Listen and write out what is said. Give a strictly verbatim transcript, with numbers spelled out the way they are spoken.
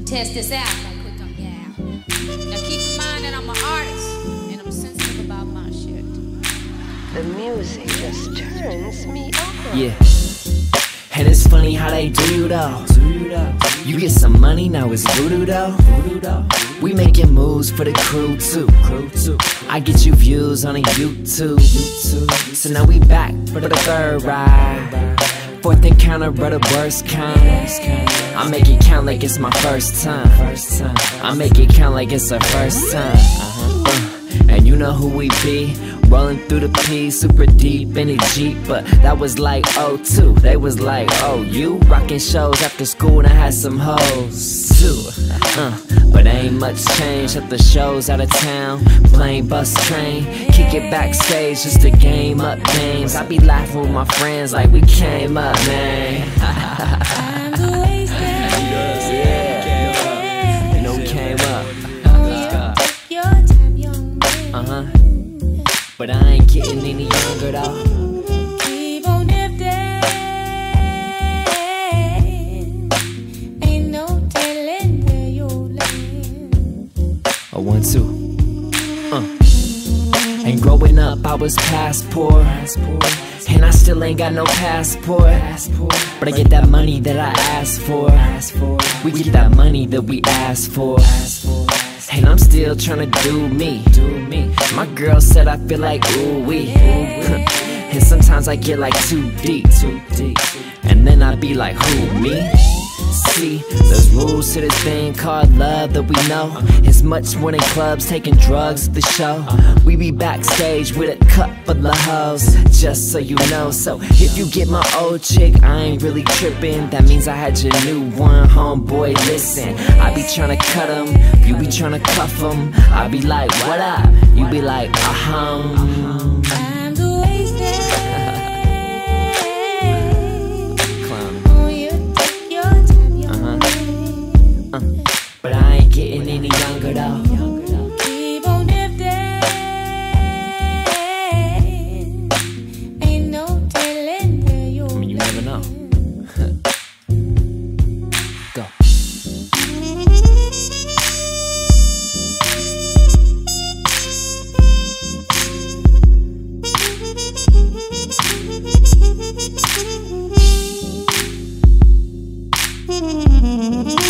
test this out right quick on yeah. Now keep in mind that I'm an artist and I'm sensitive about my shit. The music just turns me on. Yeah. And it's funny how they do you though. You get some money, now it's voodoo though. We making moves for the crew too. I get you views on a YouTube. So now we back for the third ride. Fourth encounter, but the worst kind. I make it count like it's my first time. I make it count like it's our first time. uh, And you know who we be. Rolling through the P, super deep in the Jeep. But that was like oh two. They was like, oh, you rocking shows after school and I had some hoes too. uh, But ain't much change at the shows out of town. Plane, bus, train, kick it backstage just to game up names. I be laughing with my friends like we came up, man. Yeah, you know we came up. Uh-huh. But I ain't getting any younger though. Even if there ain't no telling where you'll land. A one, two. Uh. And growing up, I was passport, and I still ain't got no passport. But I get that money that I asked for. We get that money that we asked for. And I'm still tryna do me. My girl said I feel like ooh wee. And sometimes I get like too deep. And then I be like, who, me? See, there's rules to this thing called love that we know. It's much more than clubs, taking drugs at the show. We be backstage with a cup of the hoes, just so you know. So if you get my old chick, I ain't really tripping. That means I had your new one, homeboy, listen. I be tryna cut him, you be tryna cuff him. I be like, what up? You be like, uh-huh. Time's wasted. But I ain't getting any younger though. Even if there ain't no telling where you'll I mean, you never know. Go. land.